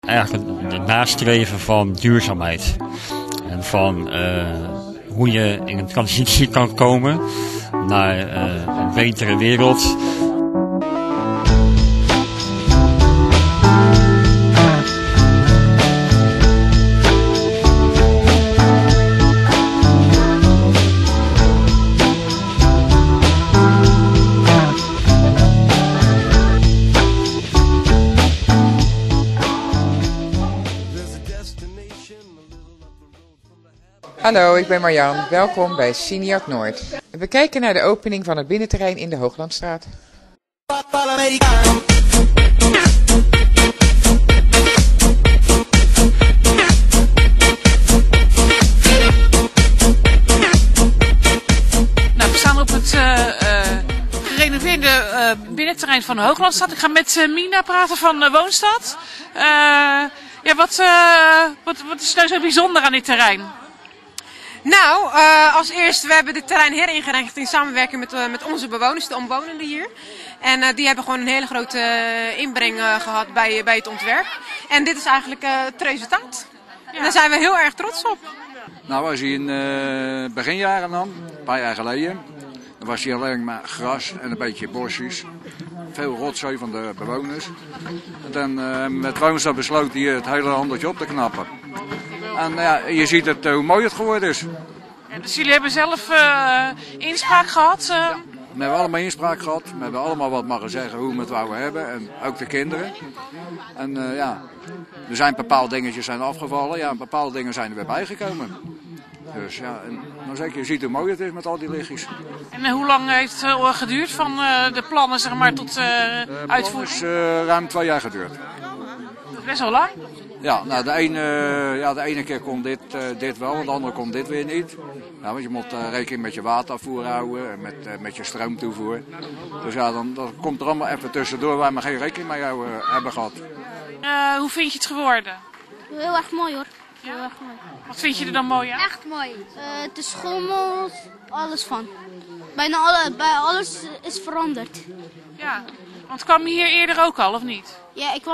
eigenlijk het nastreven van duurzaamheid. En van hoe je in een transitie kan komen naar een betere wereld. Hallo, ik ben Marjan. Welkom bij Cineart Noord. We kijken naar de opening van het binnenterrein in de Hooglandstraat. Nou, we staan op het gerenoveerde binnenterrein van de Hooglandstraat. Ik ga met Mina praten van Woonstad. Ja, wat is nou zo bijzonder aan dit terrein? Nou, als eerst, we hebben dit terrein heringericht in samenwerking met onze bewoners, de omwonenden hier. En die hebben gewoon een hele grote inbreng gehad bij het ontwerp. En dit is eigenlijk het resultaat. Ja. En daar zijn we heel erg trots op. Nou, als je in beginjaren nam, een paar jaar geleden, dan was hier alleen maar gras en een beetje bosjes. Veel rotzooi van de bewoners. En dan met Woonstad besloot hij het hele handeltje op te knappen. En ja, je ziet hoe mooi het geworden is. Ja, dus jullie hebben zelf inspraak gehad? Ja, we hebben allemaal inspraak gehad. We hebben allemaal wat mogen zeggen hoe we het wouden hebben. En ook de kinderen. En ja, er zijn bepaalde dingetjes zijn afgevallen. Ja, en bepaalde dingen zijn er weer bijgekomen. Dus ja, en dan zeg je ziet hoe mooi het is met al die lichtjes. En hoe lang heeft het geduurd van de plannen zeg maar, tot uitvoering? Het is ruim 2 jaar geduurd. Dat is best wel lang. Ja, nou de ene keer kon dit wel, de andere kon dit weer niet. Nou, want je moet rekening met je waterafvoer houden en met je stroomtoevoer. Dus ja, dan komt er allemaal even tussendoor waar we geen rekening mee hebben gehad. Hoe vind je het geworden? Heel erg mooi hoor. Heel erg mooi. Wat vind je er dan mooi aan? Echt mooi. De schommels, alles van. Bijna alles is veranderd. Ja, want kwam je hier eerder ook al of niet? Ja, ik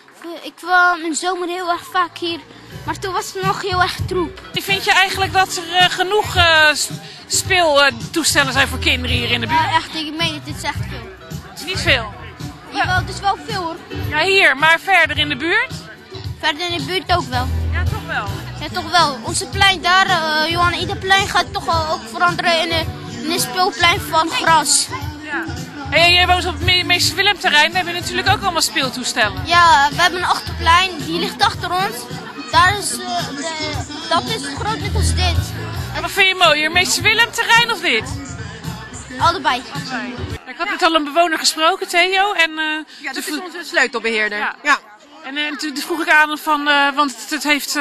kwam in de zomer heel erg vaak hier, maar toen was het nog heel erg troep. Vind je eigenlijk dat er genoeg speeltoestellen zijn voor kinderen hier in de buurt? Ja, echt, ik meen het, dit is echt veel. Het is niet veel. Jawel, het is wel veel hoor. Ja, hier, maar verder in de buurt? Verder in de buurt ook wel. Ja, toch wel. Ja, toch wel. Onze plein daar, Johan Iederplein, gaat toch ook veranderen in een speelplein van gras. Ja. En jij woont op het Meester Willem terrein, daar hebben we natuurlijk ook allemaal speeltoestellen. Ja, we hebben een achterplein, die ligt achter ons. Daar is, dat is groot net als dit. En wat vind je mooier, Meester Willem terrein of dit? Allebei. Ik had net al een bewoner gesproken, Theo. En, Ja, dat is onze sleutelbeheerder. Ja. Ja. En toen vroeg ik aan van, want het heeft,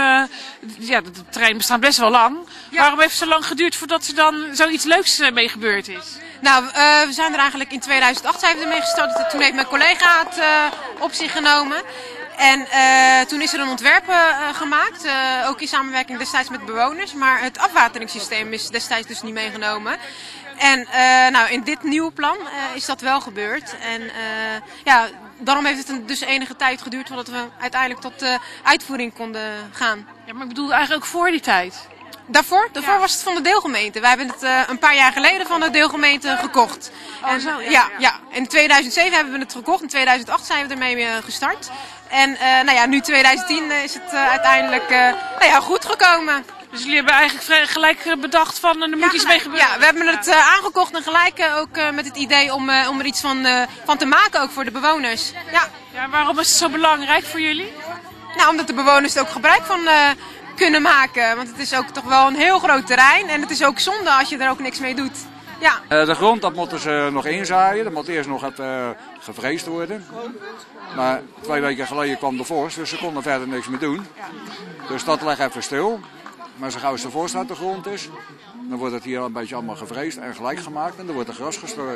het terrein bestaat best wel lang. Ja. Waarom heeft het zo lang geduurd voordat er dan zoiets leuks mee gebeurd is? Nou, we zijn er eigenlijk in 2008 zijn we ermee gestart. Toen heeft mijn collega het op zich genomen. En toen is er een ontwerp gemaakt, ook in samenwerking destijds met bewoners. Maar het afwateringssysteem is destijds dus niet meegenomen. En nou, in dit nieuwe plan is dat wel gebeurd. En ja, daarom heeft het dus enige tijd geduurd voordat we uiteindelijk tot de uitvoering konden gaan. Ja, maar ik bedoel eigenlijk ook voor die tijd. Daarvoor was het van de deelgemeente. Wij hebben het een paar jaar geleden van de deelgemeente gekocht. Oh, en, zo, ja. In 2007 hebben we het gekocht. In 2008 zijn we ermee gestart. En nou ja, nu 2010 is het uiteindelijk goed gekomen. Dus jullie hebben eigenlijk gelijk bedacht van er moet iets mee gebeuren? Ja, we hebben het aangekocht en gelijk ook met het idee om er iets van te maken, ook voor de bewoners. Ja. Ja, waarom is het zo belangrijk voor jullie? Nou, omdat de bewoners er ook gebruik van kunnen maken. Want het is ook toch wel een heel groot terrein en het is ook zonde als je er ook niks mee doet. Ja. De grond, dat moeten ze nog inzaaien. Dat moet eerst nog gevreesd worden. Maar 2 weken geleden kwam de vorst, dus ze konden verder niks meer doen. Dus dat ligt even stil. Maar zo gauw als de vorst uit de grond is, dan wordt het hier een beetje allemaal gevreesd en gelijk gemaakt. En dan wordt er gras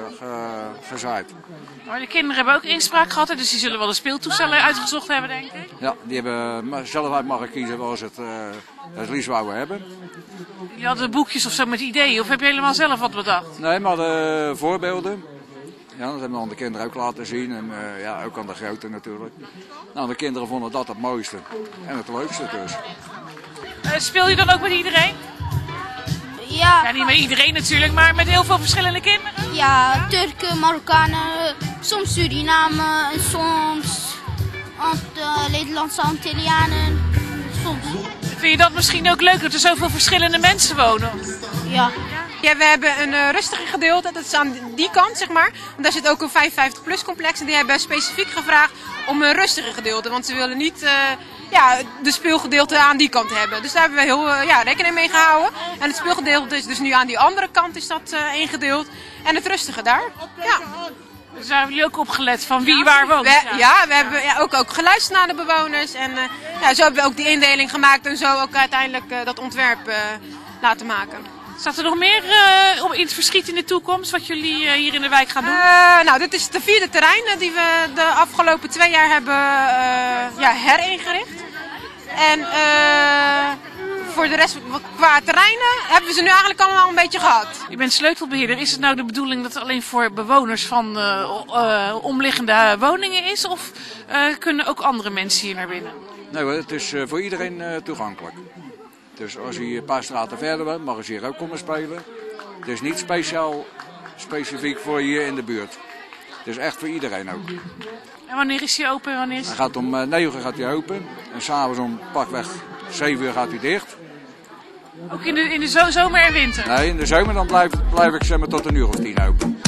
gezaaid. Maar de kinderen hebben ook inspraak gehad, dus die zullen wel de speeltoestellen uitgezocht hebben, denk ik. Ja, die hebben zelf uit mogen kiezen waar ze het liefst wouden hebben. Jullie hadden boekjes of zo met ideeën, of heb je helemaal zelf wat bedacht? Nee, maar de voorbeelden. Ja, dat hebben we aan de kinderen ook laten zien en ja, ook aan de groten natuurlijk. Nou, de kinderen vonden dat het mooiste en het leukste dus. Speel je dan ook met iedereen? Ja, niet met iedereen natuurlijk, maar met heel veel verschillende kinderen? Ja, Turken, Marokkanen, soms Suriname en soms Nederlandse Antillianen. Soms. Vind je dat misschien ook leuk dat er zoveel verschillende mensen wonen? Ja. Ja, we hebben een rustiger gedeelte, dat is aan die kant zeg maar. Want daar zit ook een 55-plus complex en die hebben specifiek gevraagd om een rustiger gedeelte. Want ze willen niet de speelgedeelte aan die kant hebben. Dus daar hebben we heel rekening mee gehouden. En het speelgedeelte is dus nu aan die andere kant is dat ingedeeld. En het rustige daar. Ja. Dus daar hebben jullie ook op gelet van wie waar woont? We hebben ook geluisterd naar de bewoners. En zo hebben we ook die indeling gemaakt en zo ook uiteindelijk dat ontwerp laten maken. Staat er nog meer in het verschiet in de toekomst wat jullie hier in de wijk gaan doen? Dit is de 4e terrein die we de afgelopen 2 jaar hebben heringericht. En voor de rest qua terreinen hebben we ze nu eigenlijk allemaal een beetje gehad. Je bent sleutelbeheerder. Is het nou de bedoeling dat het alleen voor bewoners van omliggende woningen is? Of kunnen ook andere mensen hier naar binnen? Nee, het is voor iedereen toegankelijk. Dus als je een paar straten verder bent, mag je hier ook komen spelen. Het is niet specifiek voor hier in de buurt. Het is echt voor iedereen ook. En wanneer is hij open? Hij gaat om 9 uur gaat hij open. En s'avonds om pakweg 7 uur gaat hij dicht. Ook in de zomer en winter? Nee, in de zomer dan blijf ik zeg maar tot 1 uur of 10 open.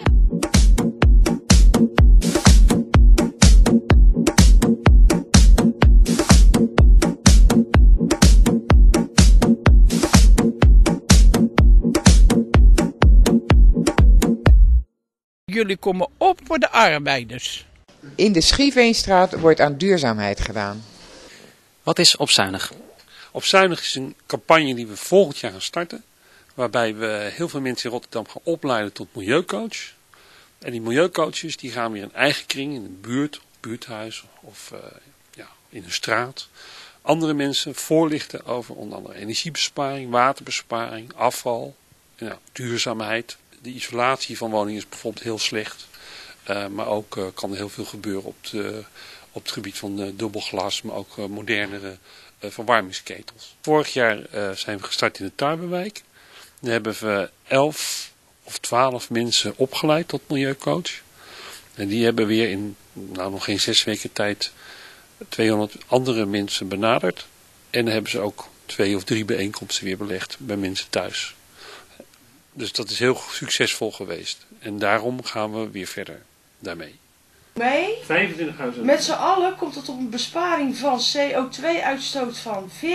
Jullie komen op voor de arbeiders. In de Schieveenstraat wordt aan duurzaamheid gedaan. Wat is Opzuinig? Opzuinig is een campagne die we volgend jaar gaan starten. Waarbij we heel veel mensen in Rotterdam gaan opleiden tot milieucoach. En die milieucoaches die gaan weer in eigen kring, in een buurt, buurthuis of in een straat. Andere mensen voorlichten over onder andere energiebesparing, waterbesparing, afval, duurzaamheid. De isolatie van woningen is bijvoorbeeld heel slecht. Maar ook kan er heel veel gebeuren op het gebied van dubbelglas, maar ook modernere verwarmingsketels. Vorig jaar zijn we gestart in de Tarwewijk. Daar hebben we 11 of 12 mensen opgeleid tot milieucoach. En die hebben weer in nog geen 6 weken tijd 200 andere mensen benaderd. En dan hebben ze ook 2 of 3 bijeenkomsten weer belegd bij mensen thuis. Dus dat is heel succesvol geweest. En daarom gaan we weer verder daarmee. 25.000. Met z'n allen komt het op een besparing van CO2-uitstoot van 14.372.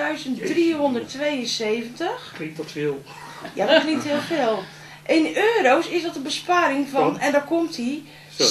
Klinkt dat veel? Ja, dat klinkt heel veel. In euro's is dat een besparing van, en daar komt hij, €6.188,50.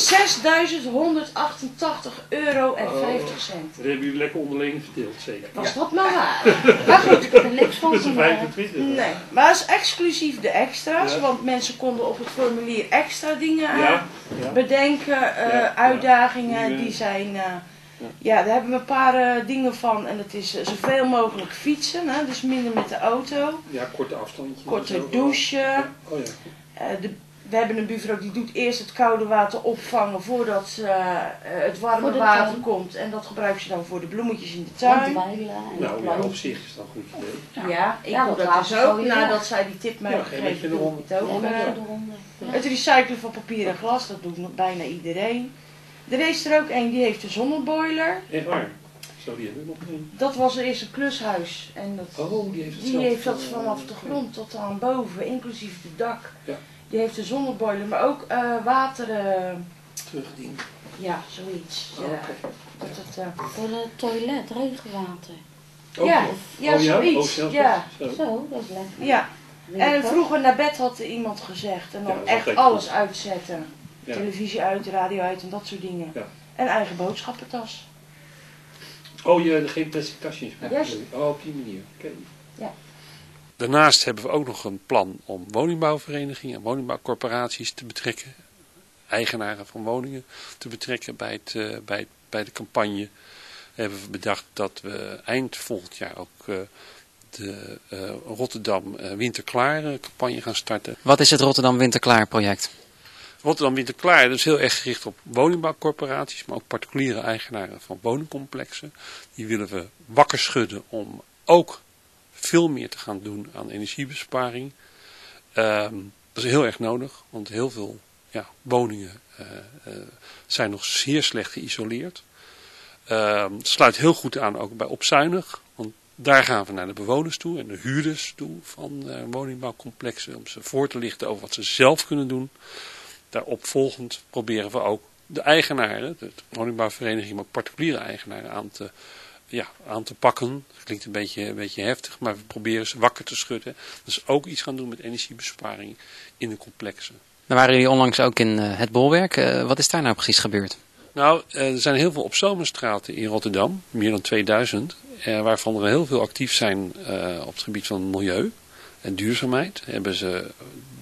Dat hebben jullie lekker onderling verdeeld, zeker? Was dat maar waar? Maar goed, ik heb er niks van gemaakt. Nee, maar dat is exclusief de extra's, want mensen konden op het formulier extra dingen bedenken, uitdagingen, die zijn... daar hebben we een paar dingen van en dat is zoveel mogelijk fietsen, dus minder met de auto. Ja, korte afstandjes. Korter douchen. We hebben een buurvrouw die doet eerst het koude water opvangen voordat het warme water komt. En dat gebruikt ze dan voor de bloemetjes in de tuin. Op zich is dat goed idee. Ja, ik doe dat dus ook nadat zij die tip mij gegeven doe ik het ook. Het recyclen van papier en glas, dat doet nog bijna iedereen. Er is er ook een die heeft een zonneboiler. Echt waar? Zo, die hebben we nog een. Dat was eerst een klushuis. En die heeft dat vanaf de grond tot aan boven, inclusief het dak. Ja. Die heeft een zonneboiler, maar ook water... terugdienen. Ja, zoiets. Voor het toilet, regenwater. Zoiets. Zo, dat is lekker. Ja. En vroeger naar bed had er iemand gezegd. En dan echt alles uitzetten. Ja. Televisie uit, radio uit en dat soort dingen. Ja. En eigen boodschappentas. Geen plastic tasjes. Juist. Op die manier. Okay. Ja. Daarnaast hebben we ook nog een plan om woningbouwverenigingen en woningbouwcorporaties te betrekken. Eigenaren van woningen te betrekken bij de campagne. Hebben we bedacht dat we eind volgend jaar ook de Rotterdam Winterklaar campagne gaan starten. Wat is het Rotterdam Winterklaar project? Rotterdam Winterklaar, dat is heel erg gericht op woningbouwcorporaties, maar ook particuliere eigenaren van woningcomplexen. Die willen we wakker schudden om ook veel meer te gaan doen aan energiebesparing. Dat is heel erg nodig, want heel veel woningen zijn nog zeer slecht geïsoleerd. Het sluit heel goed aan ook bij Opzuinig, want daar gaan we naar de bewoners toe en de huurders toe van woningbouwcomplexen om ze voor te lichten over wat ze zelf kunnen doen. Daarop volgend proberen we ook de eigenaren, de woningbouwvereniging, maar ook particuliere eigenaren aan te pakken. Dat klinkt een beetje heftig, maar we proberen ze wakker te schudden. Dus ook iets gaan doen met energiebesparing in de complexen. Dan waren jullie onlangs ook in het Bolwerk. Wat is daar nou precies gebeurd? Nou, er zijn heel veel opzomerstraten in Rotterdam, meer dan 2000, waarvan er heel veel actief zijn op het gebied van milieu en duurzaamheid. Hebben ze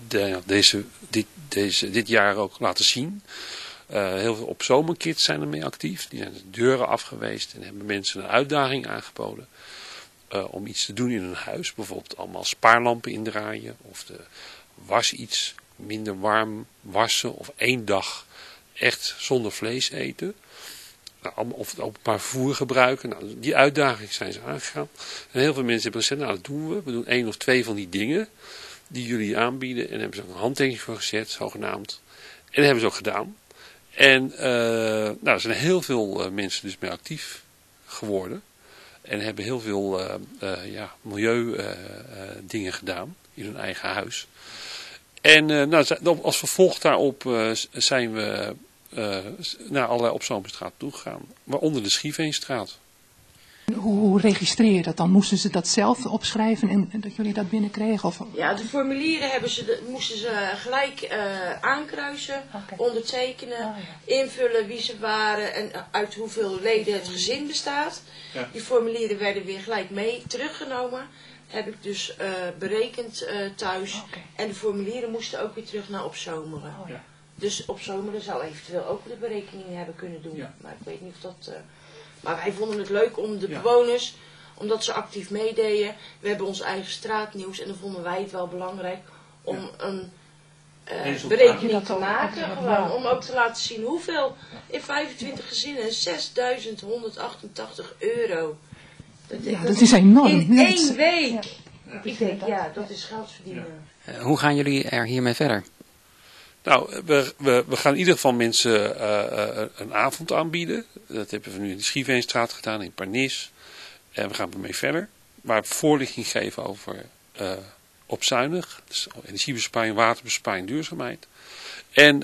dit jaar ook laten zien. Heel veel opzomerkids zijn ermee actief. Die zijn de deuren afgeweest en hebben mensen een uitdaging aangeboden om iets te doen in hun huis. Bijvoorbeeld allemaal spaarlampen indraaien of de was iets minder warm wassen of 1 dag echt zonder vlees eten. Of het openbaar vervoer gebruiken. Nou, die uitdaging zijn ze aangegaan. En heel veel mensen hebben gezegd, nou dat doen we. We doen 1 of 2 van die dingen die jullie aanbieden. En hebben ze ook een handtekening voor gezet, zogenaamd. En dat hebben ze ook gedaan. En er zijn heel veel mensen dus mee actief geworden. En hebben heel veel milieu dingen gedaan in hun eigen huis. En als vervolg daarop zijn we naar allerlei opzomerstraat toegegaan. Waaronder de Schieveenstraat. Hoe registreer je dat dan? Moesten ze dat zelf opschrijven en dat jullie dat binnenkregen? Of? Ja, de formulieren moesten ze gelijk aankruisen, ondertekenen, invullen wie ze waren en uit hoeveel leden het gezin bestaat. Ja. Die formulieren werden weer gelijk mee teruggenomen. Heb ik dus berekend thuis. En de formulieren moesten ook weer terug naar Opzomeren. Ja. Dus Opzomeren zou eventueel ook de berekeningen hebben kunnen doen. Ja. Maar ik weet niet of dat... Maar wij vonden het leuk om de bewoners, omdat ze actief meededen. We hebben ons eigen straatnieuws en dan vonden wij het wel belangrijk om een berekening te maken. Gewoon, om ook te laten zien hoeveel in 25 gezinnen, €6.188. Dat is enorm. In 1 week. Ja. Ik denk, dat is geld verdienen. Hoe gaan jullie er hiermee verder? Nou, we gaan in ieder geval mensen een avond aanbieden. Dat hebben we nu in de Schieveenstraat gedaan, in Parnis. En we gaan ermee verder. Maar voorlichting geven over Opzuinig. Dus energiebesparing, waterbesparing, duurzaamheid. En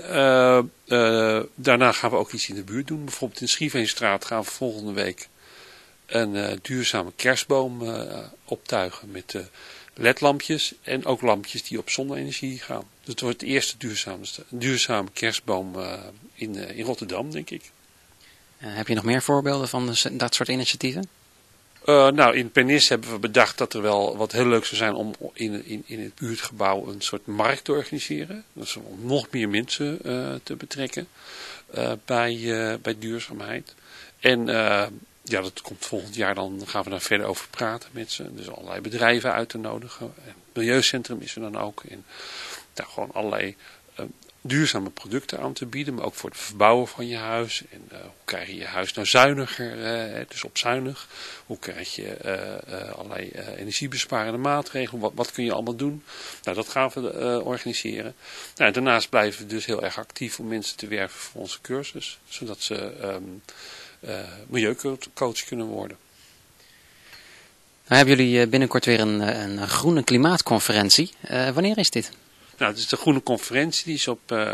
daarna gaan we ook iets in de buurt doen. Bijvoorbeeld in de Schieveenstraat gaan we volgende week een duurzame kerstboom optuigen met ledlampjes en ook lampjes die op zonne-energie gaan. Dus het wordt de eerste duurzame kerstboom in Rotterdam, denk ik. Heb je nog meer voorbeelden van dat soort initiatieven? In Pernis hebben we bedacht dat er wel wat heel leuk zou zijn om in het buurtgebouw een soort markt te organiseren. Dus om nog meer mensen te betrekken bij duurzaamheid. En dat komt volgend jaar, dan gaan we daar verder over praten met ze. Dus allerlei bedrijven uit te nodigen. En het milieucentrum is er dan ook. En gewoon allerlei duurzame producten aan te bieden. Maar ook voor het verbouwen van je huis. En hoe krijg je je huis nou zuiniger, dus opzuinig. Hoe krijg je allerlei energiebesparende maatregelen. Wat kun je allemaal doen? Nou, dat gaan we organiseren. Nou, daarnaast blijven we dus heel erg actief om mensen te werven voor onze cursus. Zodat ze milieucoach kunnen worden. Nou, hebben jullie binnenkort weer een groene klimaatconferentie. Wanneer is dit? Nou, het is de groene conferentie. Die is op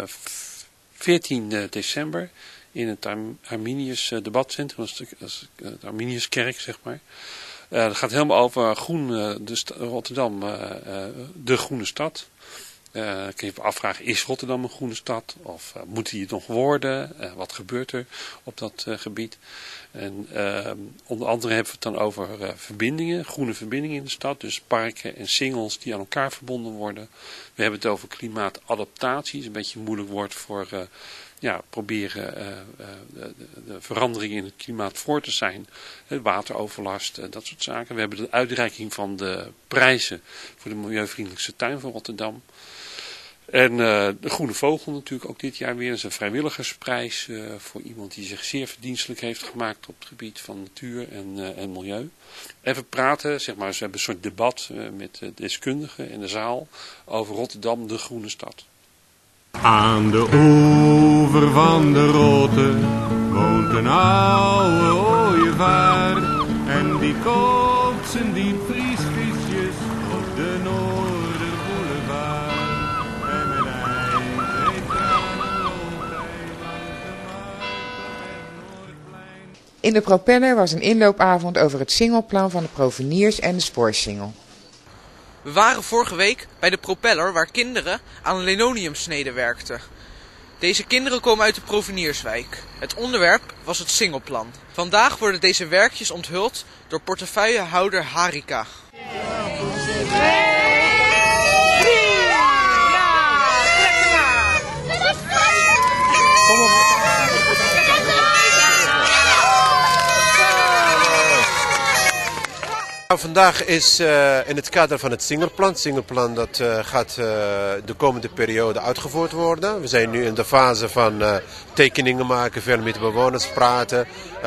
14 december in het Arminius debatcentrum. Dat is de Arminiuskerk, zeg maar. Het gaat helemaal over Rotterdam, de groene stad. Kun je je afvragen, is Rotterdam een groene stad? Of moet die het nog worden? Wat gebeurt er op dat gebied? En onder andere hebben we het dan over verbindingen, groene verbindingen in de stad. Dus parken en singles die aan elkaar verbonden worden. We hebben het over klimaatadaptatie. Dat is een beetje een moeilijk woord voor proberen de veranderingen in het klimaat voor te zijn. Wateroverlast, dat soort zaken. We hebben de uitreiking van de prijzen voor de milieuvriendelijkste tuin van Rotterdam. En de Groene Vogel natuurlijk ook dit jaar weer. Dat is een vrijwilligersprijs voor iemand die zich zeer verdienstelijk heeft gemaakt op het gebied van natuur en milieu. Even praten, zeg maar, ze hebben een soort debat met deskundigen in de zaal over Rotterdam, de groene stad. Aan de oever van de Rotte woont een oude ooievaar. En die koopt zijn diepvriesvisjes op de Noorderboulevard. En met ijs en tranen loopt hij langs de markt en Noordplein. In de Propeller was een inloopavond over het singelplan van de Proveniers en de Spoorsingel. We waren vorige week bij de Propeller waar kinderen aan linoleumsneden werkten. Deze kinderen komen uit de Provenierswijk. Het onderwerp was het singelplan. Vandaag worden deze werkjes onthuld door portefeuillehouder Harika. Vandaag is in het kader van het singelplan. Het singelplan dat gaat de komende periode uitgevoerd worden. We zijn nu in de fase van tekeningen maken, veel met de bewoners praten,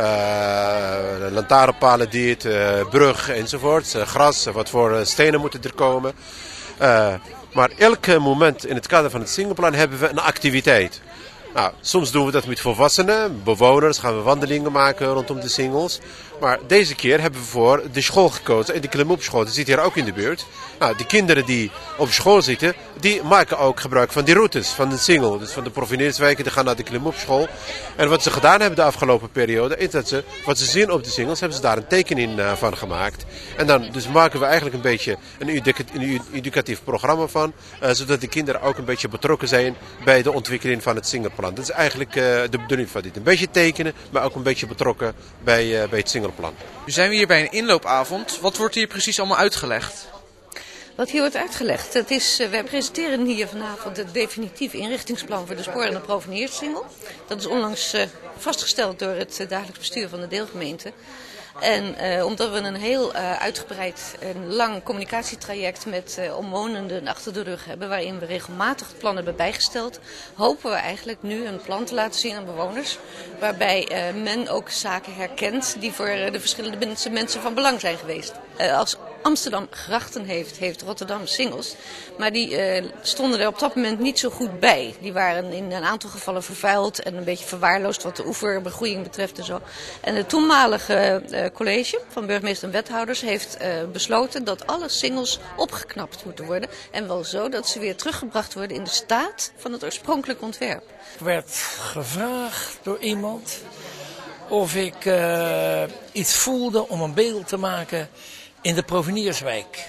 lantaarnpalen dit, brug enzovoort, gras, wat voor stenen moeten er komen. Maar elk moment in het kader van het singelplan hebben we een activiteit. Nou, soms doen we dat met volwassenen, bewoners, gaan we wandelingen maken rondom de singels. Maar deze keer hebben we voor de school gekozen. En de klimopschool, die zit hier ook in de buurt. Nou, de kinderen die op school zitten, die maken ook gebruik van die routes, van de singel. Dus van de Provenierswijken, die gaan naar de klimopschool. En wat ze gedaan hebben de afgelopen periode, is dat ze, wat ze zien op de singels, hebben ze daar een tekening van gemaakt. En dan dus maken we eigenlijk een beetje een educatief programma van, zodat de kinderen ook een beetje betrokken zijn bij de ontwikkeling van het singelplan. Dat is eigenlijk de bedoeling van dit. Een beetje tekenen, maar ook een beetje betrokken bij het singelplan. Nu zijn we hier bij een inloopavond. Wat wordt hier precies allemaal uitgelegd? Wat hier wordt uitgelegd, dat is, wij presenteren hier vanavond het definitief inrichtingsplan voor de spoor- en de Provenierssingel. Dat is onlangs vastgesteld door het dagelijks bestuur van de deelgemeente. En omdat we een heel uitgebreid en lang communicatietraject met omwonenden achter de rug hebben, waarin we regelmatig het plan hebben bijgesteld, hopen we eigenlijk nu een plan te laten zien aan bewoners, waarbij men ook zaken herkent die voor de verschillende mensen van belang zijn geweest. Als Amsterdam grachten heeft Rotterdam singels, maar die stonden er op dat moment niet zo goed bij. Die waren in een aantal gevallen vervuild en een beetje verwaarloosd wat de oeverbegroeiing betreft en zo. En het toenmalige college van burgemeester en wethouders heeft besloten dat alle singels opgeknapt moeten worden. En wel zo dat ze weer teruggebracht worden in de staat van het oorspronkelijke ontwerp. Ik werd gevraagd door iemand of ik iets voelde om een beeld te maken in de Provenierswijk.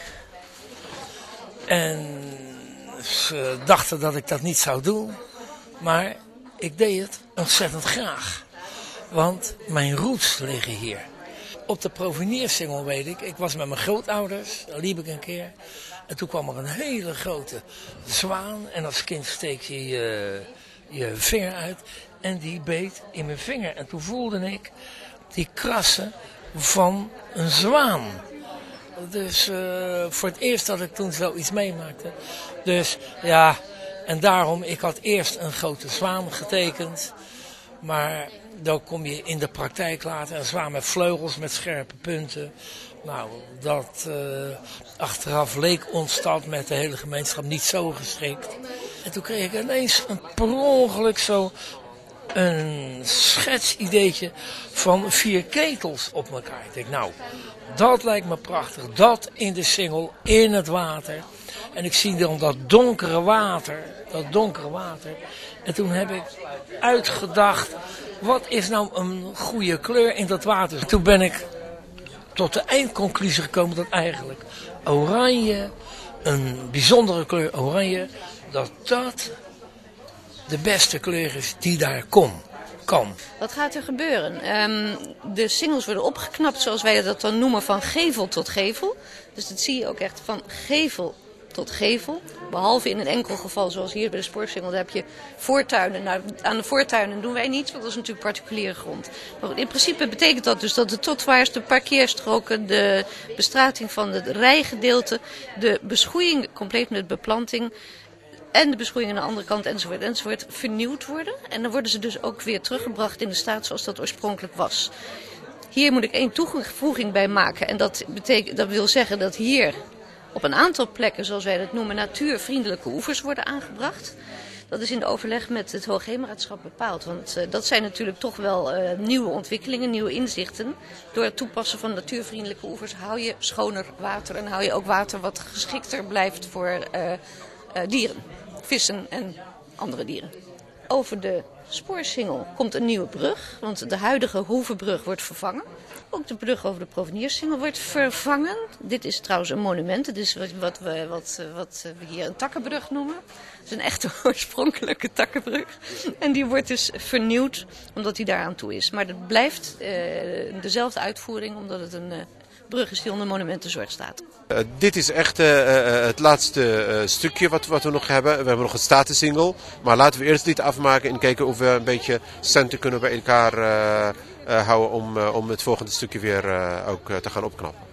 En ze dachten dat ik dat niet zou doen, maar ik deed het ontzettend graag. Want mijn roots liggen hier. Op de Provenierssingel weet ik was met mijn grootouders, daar liep ik een keer. En toen kwam er een hele grote zwaan en als kind steek je je vinger uit en die beet in mijn vinger. En toen voelde ik die krassen van een zwaan. Dus voor het eerst dat ik toen zoiets meemaakte. Dus ja, en daarom, ik had eerst een grote zwaan getekend. Maar dan kom je in de praktijk later een zwaan met vleugels, met scherpe punten. Nou, dat achteraf leek ons dat met de hele gemeenschap niet zo geschikt. En toen kreeg ik ineens een per ongeluk zo een schetsideetje van 4 ketels op elkaar. Ik denk, nou, dat lijkt me prachtig. Dat in de singel, in het water. En ik zie dan dat donkere water. En toen heb ik uitgedacht, wat is nou een goede kleur in dat water? En toen ben ik tot de eindconclusie gekomen dat eigenlijk oranje, een bijzondere kleur oranje, dat de beste kleur is die daar kan. Wat gaat er gebeuren? De singels worden opgeknapt, zoals wij dat dan noemen, van gevel tot gevel. Dus dat zie je ook echt van gevel tot gevel. Behalve in een enkel geval, zoals hier bij de Spoorsingel, daar heb je voortuinen. Nou, aan de voortuinen doen wij niets, want dat is natuurlijk particuliere grond. Maar in principe betekent dat dus dat de trottoirs, de parkeerstroken, de bestrating van het rijgedeelte, de beschoeiing compleet met beplanting, en de beschroeiing aan de andere kant enzovoort vernieuwd worden. En dan worden ze dus ook weer teruggebracht in de staat zoals dat oorspronkelijk was. Hier moet ik één toevoeging bij maken. En dat wil zeggen dat hier op een aantal plekken, zoals wij dat noemen, natuurvriendelijke oevers worden aangebracht. Dat is in de overleg met het Hoogheemraadschap bepaald. Want dat zijn natuurlijk toch wel nieuwe ontwikkelingen, nieuwe inzichten. Door het toepassen van natuurvriendelijke oevers hou je schoner water. En hou je ook water wat geschikter blijft voor dieren. Vissen en andere dieren. Over de Spoorsingel komt een nieuwe brug. Want de huidige Hoevenbrug wordt vervangen. Ook de brug over de Proveniersingel wordt vervangen. Dit is trouwens een monument. Het is wat we hier een takkenbrug noemen. Het is een echte oorspronkelijke takkenbrug. En die wordt dus vernieuwd omdat die daaraan toe is. Maar het blijft dezelfde uitvoering omdat het een brug is die onder monumentenzorg staat. Dit is echt het laatste stukje wat we nog hebben. We hebben nog een Statensingel. Maar laten we eerst dit afmaken en kijken of we een beetje centen kunnen bij elkaar houden om het volgende stukje weer ook te gaan opknappen.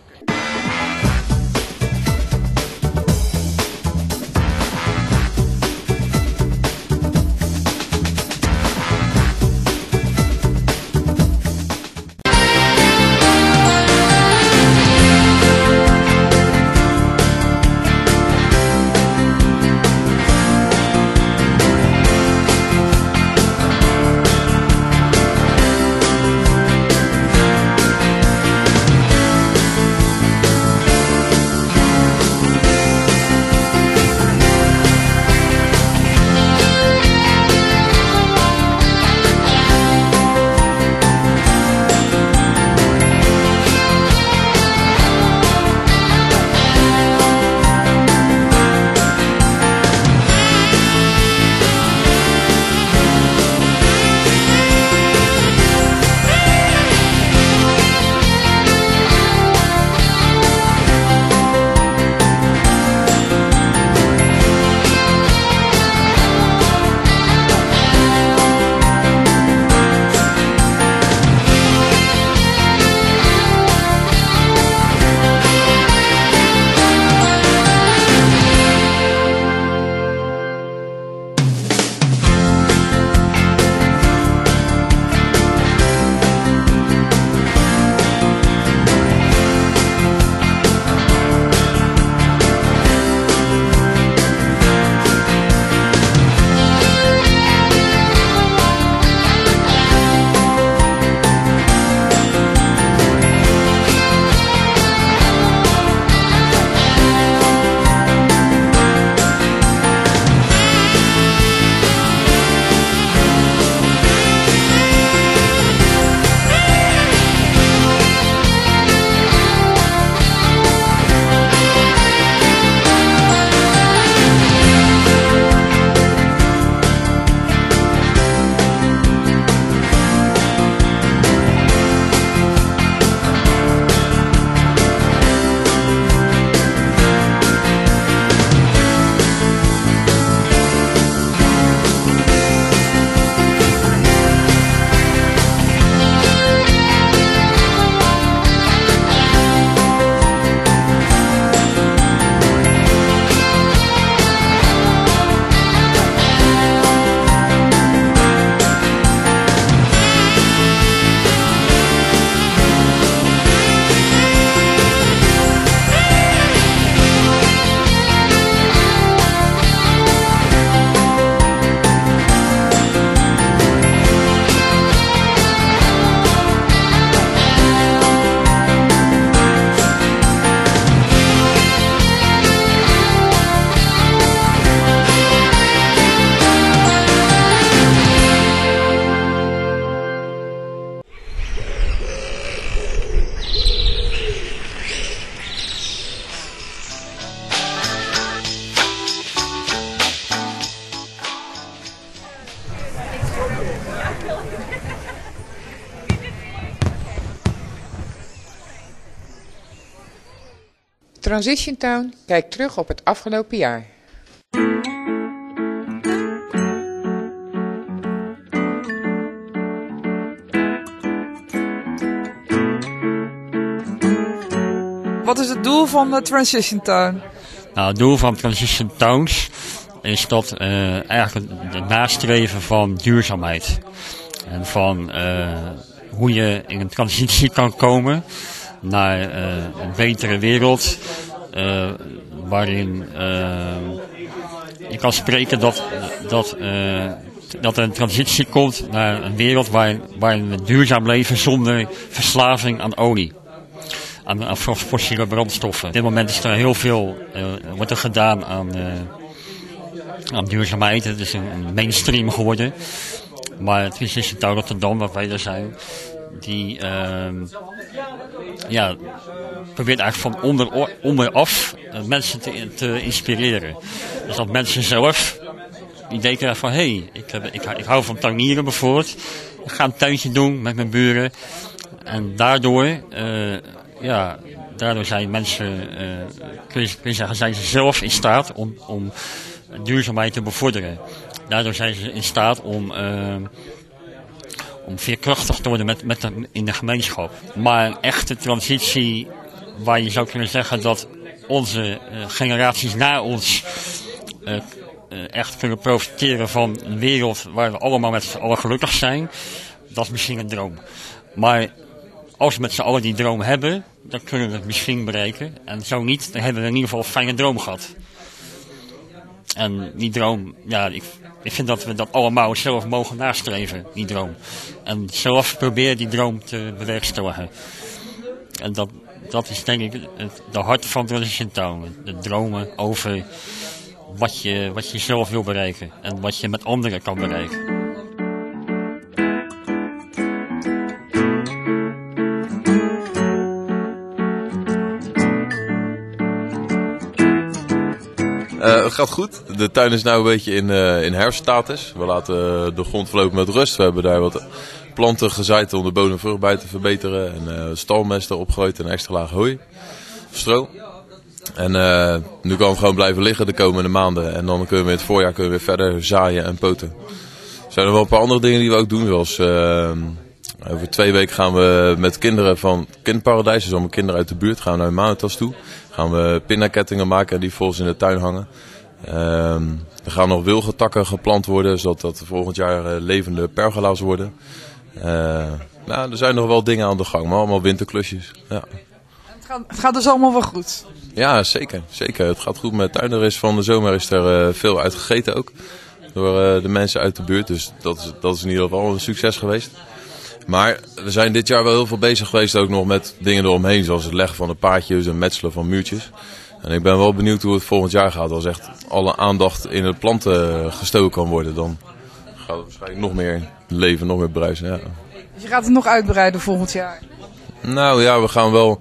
Transition Town kijkt terug op het afgelopen jaar. Wat is het doel van Transition Town? Nou, het doel van Transition Towns is dat eigenlijk het nastreven van duurzaamheid. En van hoe je in een transitie kan komen naar een betere wereld. Waarin je kan spreken dat er een transitie komt naar een wereld waarin we duurzaam leven zonder verslaving aan olie. Aan fossiele brandstoffen. Op dit moment is er heel veel wordt er gedaan aan duurzaamheid. Het is een mainstream geworden. Maar het is in Rotterdam, waar wij er zijn, die probeert eigenlijk van onderaf mensen te inspireren. Dus dat mensen zelf het idee krijgen van ik hou van tuinieren bijvoorbeeld. Ik ga een tuintje doen met mijn buren. En daardoor zijn mensen, kun je zeggen, zijn ze zelf in staat om duurzaamheid te bevorderen. Daardoor zijn ze in staat om veerkrachtig te worden in de gemeenschap. Maar een echte transitie waar je zou kunnen zeggen dat onze generaties na ons echt kunnen profiteren van een wereld waar we allemaal met z'n allen gelukkig zijn, dat is misschien een droom. Maar als we met z'n allen die droom hebben, dan kunnen we het misschien bereiken. En zo niet, dan hebben we in ieder geval een fijne droom gehad. En die droom, ik vind dat we dat allemaal zelf mogen nastreven, die droom. En zelf proberen die droom te bewerkstelligen. En dat is denk ik de hart van Transition Town. De dromen over wat je zelf wil bereiken. En wat je met anderen kan bereiken. Het gaat goed. De tuin is nu een beetje in herfststatus. We laten de grond verlopen met rust. We hebben daar wat planten gezaaid om de bodemvruchtbaarheid te verbeteren. En stalmest erop gegooid en een extra laag hooi. Stro. En nu kan het gewoon blijven liggen de komende maanden. En dan kunnen we in het voorjaar weer verder zaaien en poten. Er zijn er wel een paar andere dingen die we ook doen. Zoals over 2 weken gaan we met kinderen van Kindparadijs. Dus allemaal kinderen uit de buurt. Gaan we naar Manetas toe. Gaan we pindakettingen maken en die volgens in de tuin hangen. Er gaan nog wilgentakken geplant worden, zodat dat volgend jaar levende pergola's worden. Er zijn nog wel dingen aan de gang, maar allemaal winterklusjes. Ja. Het gaat dus allemaal wel goed? Ja, zeker. Het gaat goed met de tuin. Er is van de zomer is er veel uitgegeten ook. Door de mensen uit de buurt. Dus dat is in ieder geval een succes geweest. Maar we zijn dit jaar wel heel veel bezig geweest ook nog met dingen eromheen. Zoals het leggen van de paadjes en metselen van muurtjes. En ik ben wel benieuwd hoe het volgend jaar gaat. Als echt alle aandacht in het planten gestoken kan worden. Dan gaat het waarschijnlijk nog meer leven, nog meer bruisen. Ja. Dus je gaat het nog uitbreiden volgend jaar? Nou ja, we gaan wel...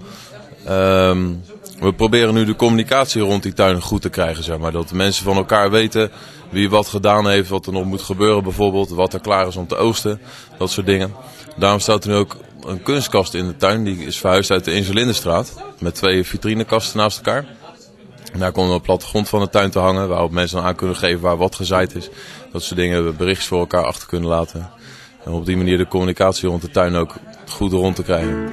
we proberen nu de communicatie rond die tuin goed te krijgen. Zeg maar. Dat de mensen van elkaar weten wie wat gedaan heeft, wat er nog moet gebeuren bijvoorbeeld. Wat er klaar is om te oogsten. Dat soort dingen. Daarom staat er nu ook een kunstkast in de tuin. Die is verhuisd uit de Insulindestraat. Met 2 vitrinekasten naast elkaar. En daar komt een plattegrond van de tuin te hangen. Waarop mensen dan aan kunnen geven waar wat gezaaid is. Dat soort dingen, berichtjes voor elkaar achter kunnen laten. En op die manier de communicatie rond de tuin ook goed rond te krijgen.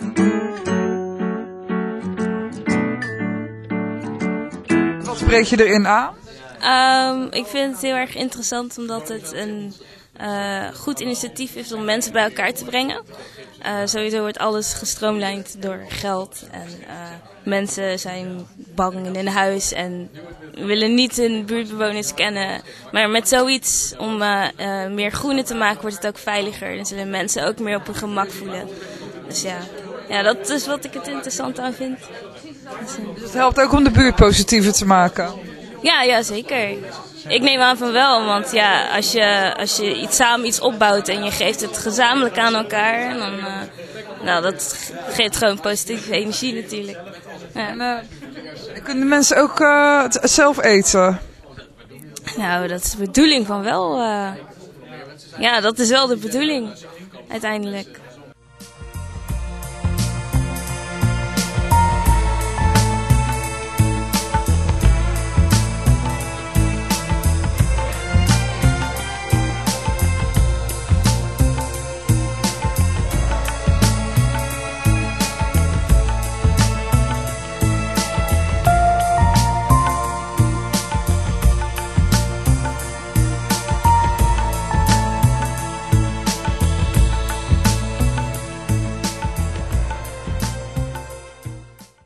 Wat spreek je erin aan? Ik vind het heel erg interessant omdat het een goed initiatief is om mensen bij elkaar te brengen. Sowieso wordt alles gestroomlijnd door geld en mensen zijn bang in hun huis en willen niet hun buurtbewoners kennen. Maar met zoiets om meer groener te maken wordt het ook veiliger en zullen mensen ook meer op hun gemak voelen. Dus ja, dat is wat ik het interessant aan vind. Dus het helpt ook om de buurt positiever te maken? Ja, zeker. Ik neem aan van wel, want ja, als je samen iets opbouwt en je geeft het gezamenlijk aan elkaar, dan dat geeft gewoon positieve energie natuurlijk. Ja. En kunnen mensen ook het zelf eten? Nou, dat is de bedoeling van wel. Ja, dat is wel de bedoeling uiteindelijk.